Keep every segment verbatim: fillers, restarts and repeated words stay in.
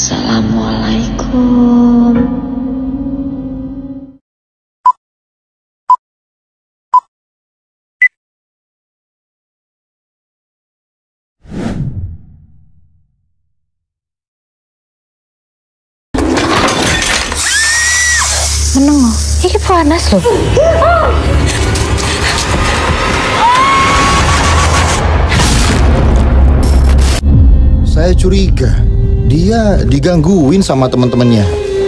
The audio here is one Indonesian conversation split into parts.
Assalamualaikum. Meneng, ini panas loh. Saya curiga dia digangguin sama teman-temannya.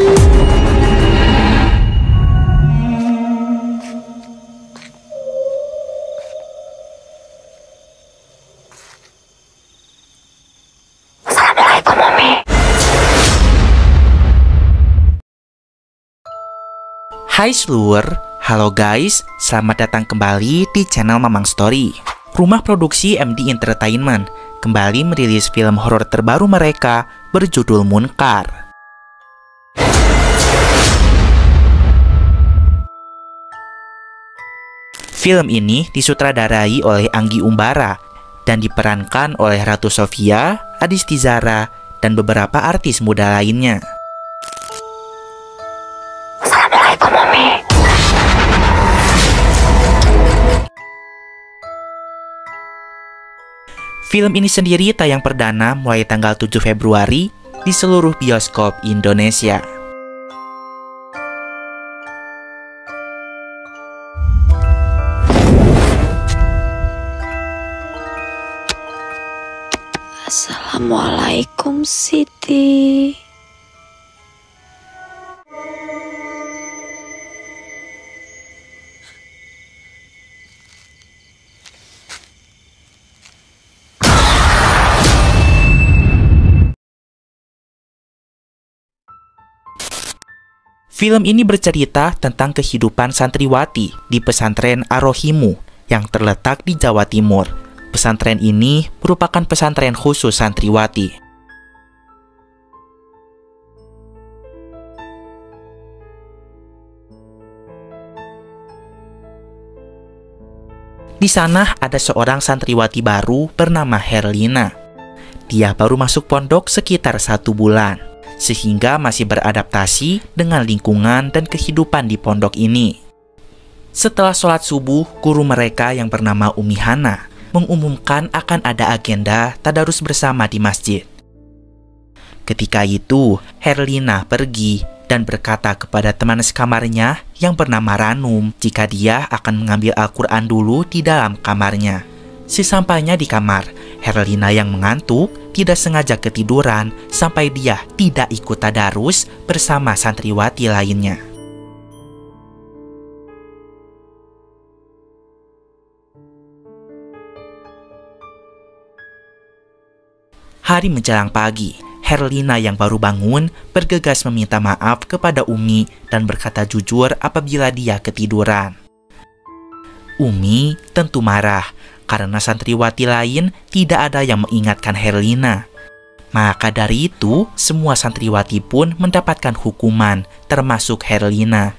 Assalamualaikum, Umi. Hai seluruh, halo guys, selamat datang kembali di channel Mamang Story. Rumah produksi M D Entertainment kembali merilis film horor terbaru mereka berjudul Munkar. Film ini disutradarai oleh Anggi Umbara dan diperankan oleh Ratu Sofia, Adisti Zara, dan beberapa artis muda lainnya. Assalamualaikum, Umi. Film ini sendiri tayang perdana mulai tanggal tujuh Februari di seluruh bioskop Indonesia. Assalamualaikum Siti. Film ini bercerita tentang kehidupan santriwati di pesantren Ar-Rohimu yang terletak di Jawa Timur. Pesantren ini merupakan pesantren khusus santriwati. Di sana ada seorang santriwati baru bernama Herlina. Dia baru masuk pondok sekitar satu bulan, sehingga masih beradaptasi dengan lingkungan dan kehidupan di pondok ini. Setelah sholat subuh, guru mereka yang bernama Umi Hana mengumumkan akan ada agenda tadarus bersama di masjid. Ketika itu, Herlina pergi dan berkata kepada teman sekamarnya yang bernama Ranum jika dia akan mengambil Al-Quran dulu di dalam kamarnya. Sesampainya di kamar, Herlina yang mengantuk tidak sengaja ketiduran sampai dia tidak ikut tadarus bersama santriwati lainnya. Hari menjelang pagi, Herlina yang baru bangun bergegas meminta maaf kepada Umi dan berkata jujur apabila dia ketiduran. Umi tentu marah karena santriwati lain tidak ada yang mengingatkan Herlina. Maka dari itu, semua santriwati pun mendapatkan hukuman, termasuk Herlina.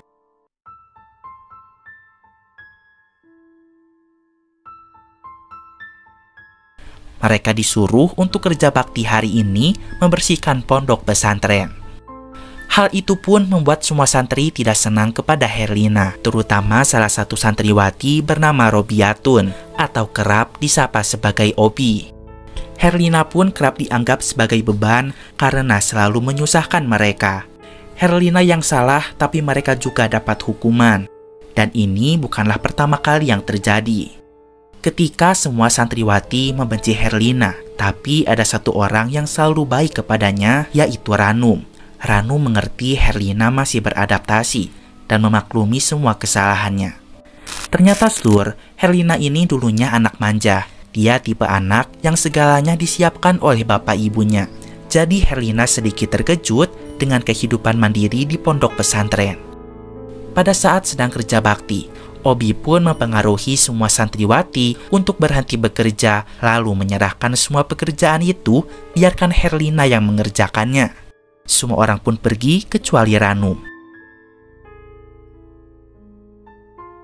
Mereka disuruh untuk kerja bakti hari ini membersihkan pondok pesantren. Hal itu pun membuat semua santri tidak senang kepada Herlina, terutama salah satu santriwati bernama Robiatun atau kerap disapa sebagai Obi. Herlina pun kerap dianggap sebagai beban karena selalu menyusahkan mereka. Herlina yang salah, tapi mereka juga dapat hukuman. Dan ini bukanlah pertama kali yang terjadi. Ketika semua santriwati membenci Herlina, tapi ada satu orang yang selalu baik kepadanya, yaitu Ranum. Ranum mengerti Herlina masih beradaptasi dan memaklumi semua kesalahannya. Ternyata seluruh, Herlina ini dulunya anak manja. Dia tipe anak yang segalanya disiapkan oleh bapak ibunya. Jadi Herlina sedikit terkejut dengan kehidupan mandiri di pondok pesantren. Pada saat sedang kerja bakti, Obi pun mempengaruhi semua santriwati untuk berhenti bekerja, lalu menyerahkan semua pekerjaan itu, biarkan Herlina yang mengerjakannya. Semua orang pun pergi kecuali Ranum.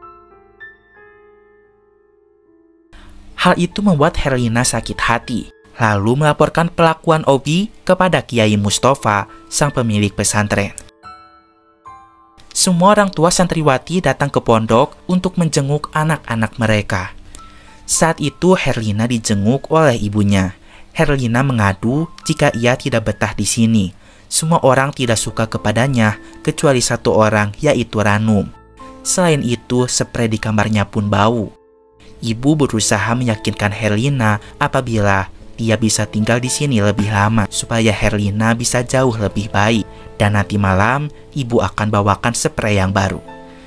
Hal itu membuat Herlina sakit hati. lalu melaporkan pelakuan Obi kepada Kiai Mustafa, sang pemilik pesantren. Semua orang tua santriwati datang ke pondok untuk menjenguk anak-anak mereka. Saat itu Herlina dijenguk oleh ibunya. Herlina mengadu jika ia tidak betah di sini. Semua orang tidak suka kepadanya, kecuali satu orang, yaitu Ranum. Selain itu, spray di kamarnya pun bau. Ibu berusaha meyakinkan Herlina apabila dia bisa tinggal di sini lebih lama, supaya Herlina bisa jauh lebih baik. Dan nanti malam, ibu akan bawakan spray yang baru.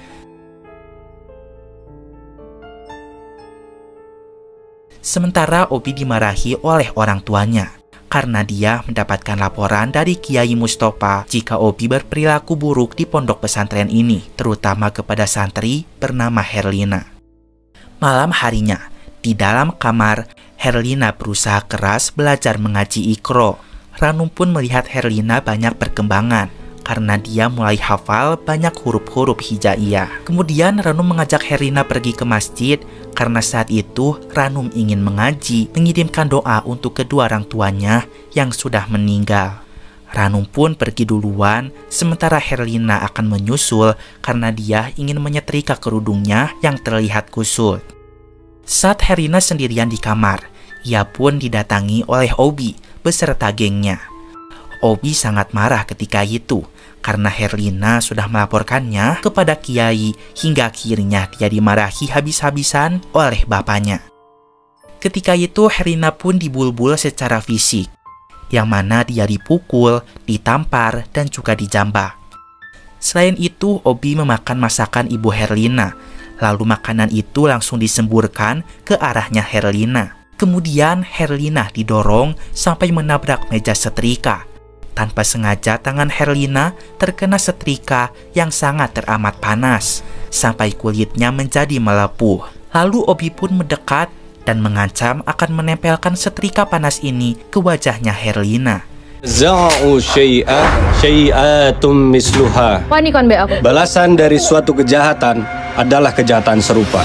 Sementara Obi dimarahi oleh orang tuanya karena dia mendapatkan laporan dari Kiai Mustafa jika Obi berperilaku buruk di pondok pesantren ini, terutama kepada santri bernama Herlina. Malam harinya, di dalam kamar, Herlina berusaha keras belajar mengaji Iqra. Ranum pun melihat Herlina banyak perkembangan karena dia mulai hafal banyak huruf-huruf hijaiyah. Kemudian Ranum mengajak Herlina pergi ke masjid karena saat itu Ranum ingin mengaji, mengirimkan doa untuk kedua orang tuanya yang sudah meninggal. Ranum pun pergi duluan, sementara Herlina akan menyusul karena dia ingin menyetrika kerudungnya yang terlihat kusut. Saat Herlina sendirian di kamar, ia pun didatangi oleh Obi beserta gengnya. Obi sangat marah ketika itu karena Herlina sudah melaporkannya kepada Kiai hingga akhirnya dia dimarahi habis-habisan oleh bapaknya. Ketika itu Herlina pun dibulbul secara fisik, yang mana dia dipukul, ditampar, dan juga dijambak. Selain itu, Obi memakan masakan ibu Herlina, lalu makanan itu langsung disemburkan ke arahnya Herlina. Kemudian Herlina didorong sampai menabrak meja setrika. Tanpa sengaja tangan Herlina terkena setrika yang sangat teramat panas, sampai kulitnya menjadi melepuh. Lalu Obi pun mendekat dan mengancam akan menempelkan setrika panas ini ke wajahnya Herlina. Za'u syai'a syai'atum misluha. Wani kon be aku. Balasan dari suatu kejahatan adalah kejahatan serupa.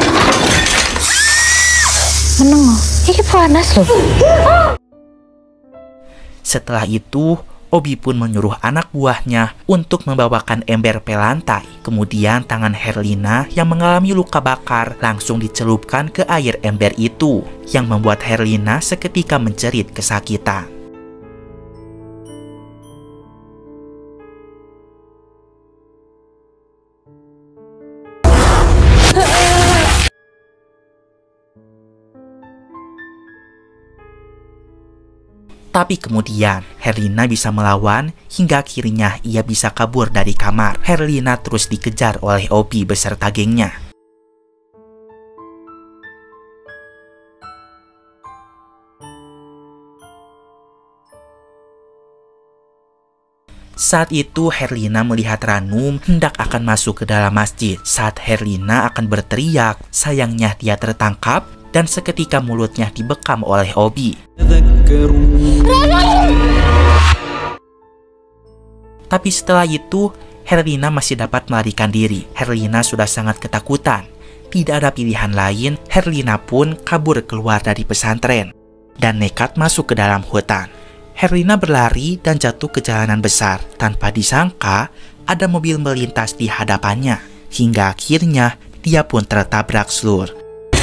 Meneng, iki panas loh. Setelah itu, Obi pun menyuruh anak buahnya untuk membawakan ember pelantai. Kemudian tangan Herlina yang mengalami luka bakar langsung dicelupkan ke air ember itu, yang membuat Herlina seketika menjerit kesakitan. Tapi kemudian Herlina bisa melawan hingga akhirnya ia bisa kabur dari kamar. Herlina terus dikejar oleh Obi beserta gengnya. Saat itu Herlina melihat Ranum hendak akan masuk ke dalam masjid. Saat Herlina akan berteriak, sayangnya dia tertangkap dan seketika mulutnya dibekam oleh Obi. Tapi setelah itu, Herlina masih dapat melarikan diri. Herlina sudah sangat ketakutan. Tidak ada pilihan lain, Herlina pun kabur keluar dari pesantren dan nekat masuk ke dalam hutan. Herlina berlari dan jatuh ke jalanan besar. Tanpa disangka, ada mobil melintas di hadapannya. Hingga akhirnya, dia pun tertabrak slur.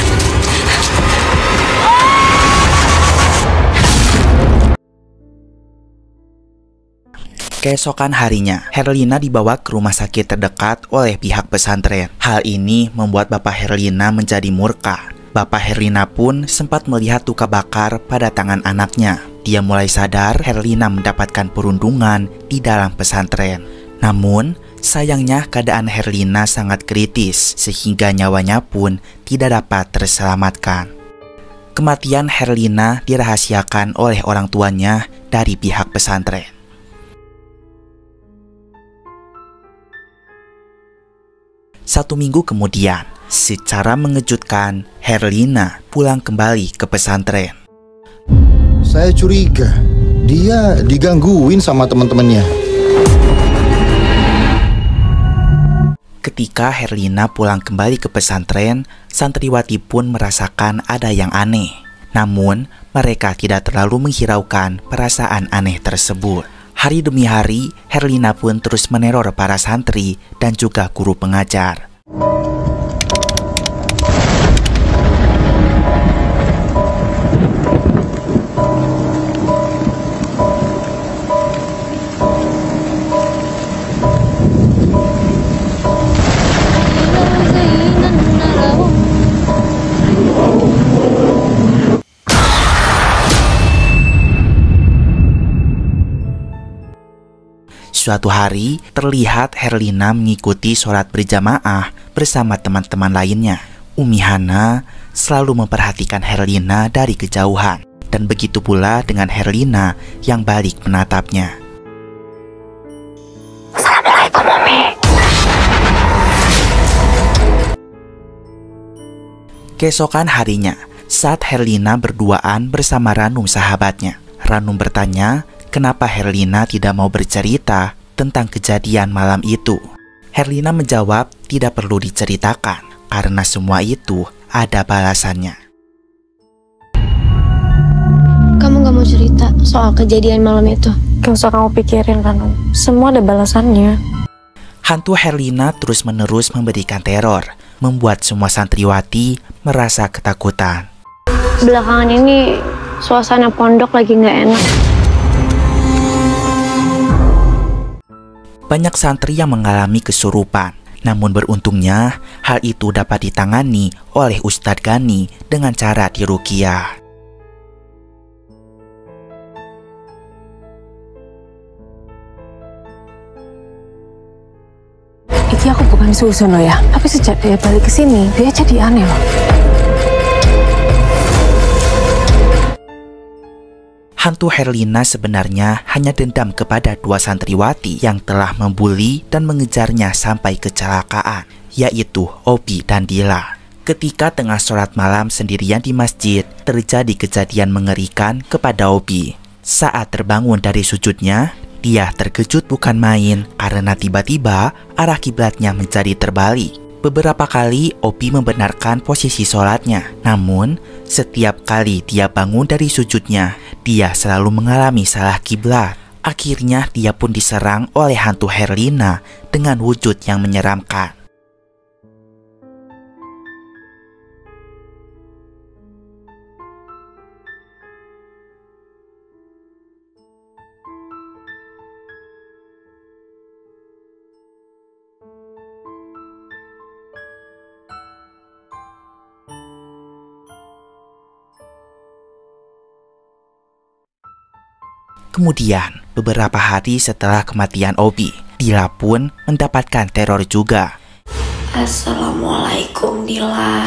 Keesokan harinya, Herlina dibawa ke rumah sakit terdekat oleh pihak pesantren. Hal ini membuat bapak Herlina menjadi murka. Bapak Herlina pun sempat melihat luka bakar pada tangan anaknya. Dia mulai sadar Herlina mendapatkan perundungan di dalam pesantren. Namun, sayangnya keadaan Herlina sangat kritis sehingga nyawanya pun tidak dapat terselamatkan. Kematian Herlina dirahasiakan oleh orang tuanya dari pihak pesantren. Satu minggu kemudian, secara mengejutkan, Herlina pulang kembali ke pesantren. Saya curiga dia digangguin sama teman-temannya. Ketika Herlina pulang kembali ke pesantren, santriwati pun merasakan ada yang aneh. Namun, mereka tidak terlalu menghiraukan perasaan aneh tersebut. Hari demi hari, Herlina pun terus meneror para santri dan juga guru pengajar. Suatu hari, terlihat Herlina mengikuti sholat berjamaah bersama teman-teman lainnya. Umi Hana selalu memperhatikan Herlina dari kejauhan, dan begitu pula dengan Herlina yang balik menatapnya. Assalamualaikum, Umi. Keesokan harinya, saat Herlina berduaan bersama Ranum sahabatnya, Ranum bertanya kenapa Herlina tidak mau bercerita tentang kejadian malam itu. Herlina menjawab tidak perlu diceritakan karena semua itu ada balasannya. Kamu gak mau cerita soal kejadian malam itu? Gak usah kamu pikirin, Ranum. Semua ada balasannya. Hantu Herlina terus-menerus memberikan teror, membuat semua santriwati merasa ketakutan. Belakangan ini suasana pondok lagi gak enak. Banyak santri yang mengalami kesurupan. Namun beruntungnya, hal itu dapat ditangani oleh Ustadz Gani dengan cara diruqyah. Iki aku bukan susun ya, tapi sejak dia balik ke sini, dia jadi aneh loh. Hantu Herlina sebenarnya hanya dendam kepada dua santriwati yang telah membuli dan mengejarnya sampai kecelakaan, yaitu Obi dan Dila. Ketika tengah sholat malam sendirian di masjid, terjadi kejadian mengerikan kepada Obi. Saat terbangun dari sujudnya, dia terkejut bukan main karena tiba-tiba arah kiblatnya menjadi terbalik. Beberapa kali Obi membenarkan posisi sholatnya, namun setiap kali dia bangun dari sujudnya, dia selalu mengalami salah kiblat. Akhirnya dia pun diserang oleh hantu Herlina dengan wujud yang menyeramkan. Kemudian, beberapa hari setelah kematian Obi, Dila pun mendapatkan teror juga. Assalamualaikum, Dila.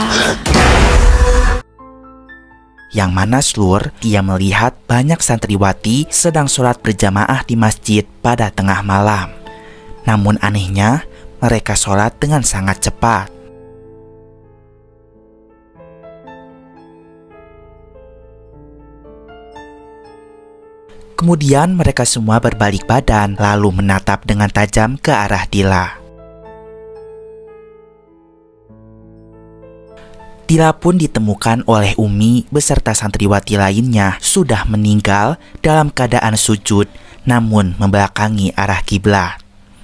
Yang mana Slur, dia melihat banyak santriwati sedang sholat berjamaah di masjid pada tengah malam. Namun anehnya, mereka sholat dengan sangat cepat. Kemudian mereka semua berbalik badan lalu menatap dengan tajam ke arah Dila. Dila pun ditemukan oleh Umi beserta santriwati lainnya sudah meninggal dalam keadaan sujud namun membelakangi arah kiblat.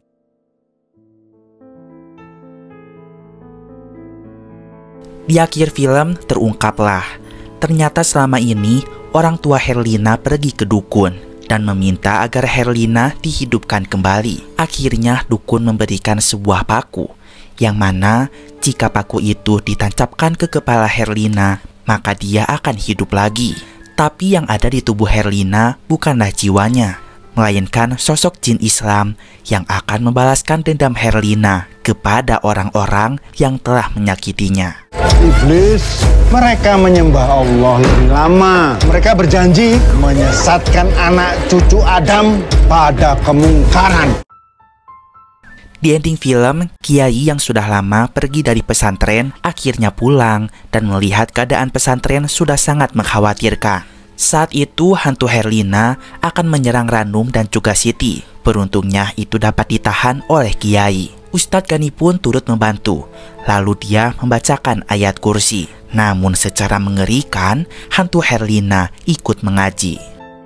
Di akhir film terungkaplah, ternyata selama ini orang tua Herlina pergi ke dukun dan meminta agar Herlina dihidupkan kembali. Akhirnya dukun memberikan sebuah paku, yang mana jika paku itu ditancapkan ke kepala Herlina, maka dia akan hidup lagi. Tapi yang ada di tubuh Herlina bukanlah jiwanya, melainkan sosok jin Islam yang akan membalaskan dendam Herlina kepada orang-orang yang telah menyakitinya. Iblis, mereka menyembah Allah lebih lama. Mereka berjanji menyesatkan anak cucu Adam pada kemungkaran. Di ending film, Kiai yang sudah lama pergi dari pesantren akhirnya pulang dan melihat keadaan pesantren sudah sangat mengkhawatirkan. Saat itu hantu Herlina akan menyerang Ranum dan juga Siti. Beruntungnya itu dapat ditahan oleh Kiai. Ustadz Gani pun turut membantu. Lalu dia membacakan ayat kursi. Namun secara mengerikan, hantu Herlina ikut mengaji.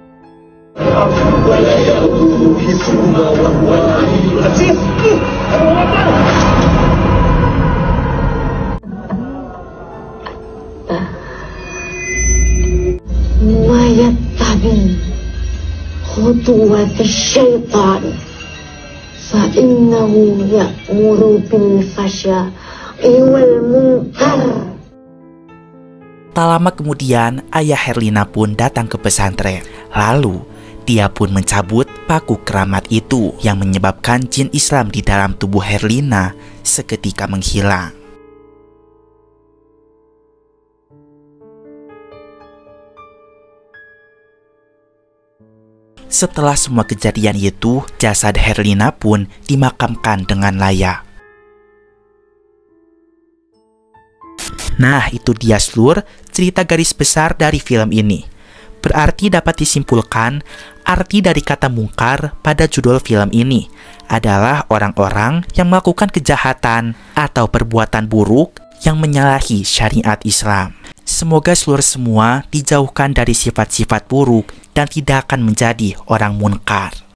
Wayattabi khutuwat syaitan fa'innahu ya'muru bil fasya'i wal munkar. Tak lama kemudian, ayah Herlina pun datang ke pesantren. Lalu, dia pun mencabut paku keramat itu yang menyebabkan jin Islam di dalam tubuh Herlina seketika menghilang. Setelah semua kejadian itu, jasad Herlina pun dimakamkan dengan layak. Nah, itu dia seluruh cerita garis besar dari film ini. Berarti dapat disimpulkan, arti dari kata mungkar pada judul film ini adalah orang-orang yang melakukan kejahatan atau perbuatan buruk yang menyalahi syariat Islam. Semoga seluruh semua dijauhkan dari sifat-sifat buruk dan tidak akan menjadi orang munkar.